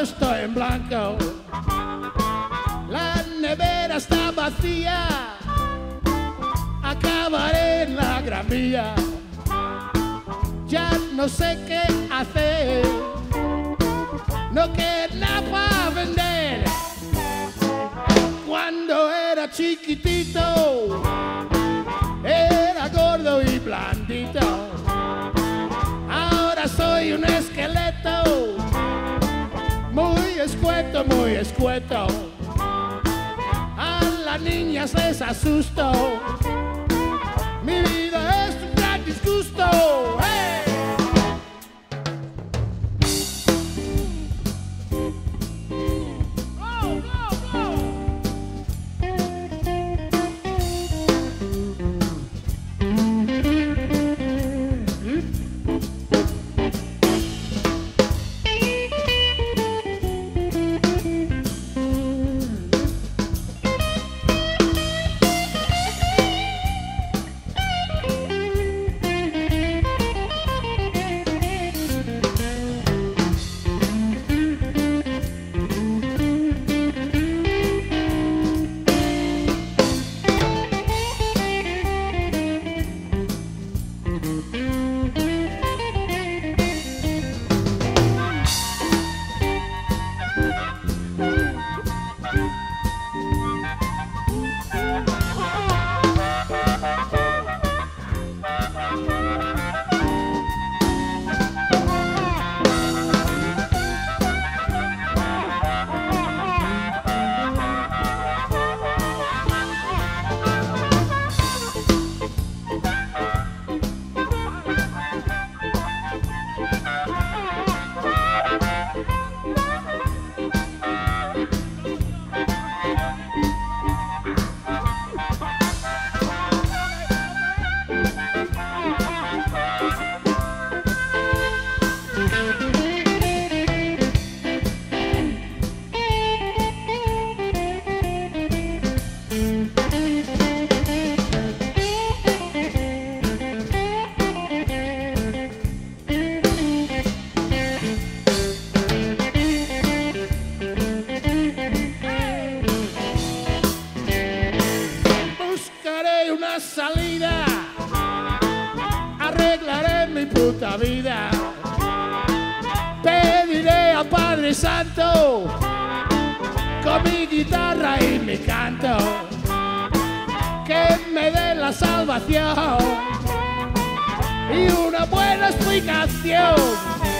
estoy en blanco. La nevera está vacía, acabaré en la Gran Vía. Ya no sé qué hacer, no queda nada para vender. Cuando era chiquitito, era gordo y blandito. Ahora soy un esqueleto, muy escueto, muy escueto. A las niñas les asusto, mi vida es un gran disgusto. ¡Hey! Salida, arreglaré mi puta vida. Pediré al Padre Santo con mi guitarra y mi canto que me dé la salvación y una buena explicación.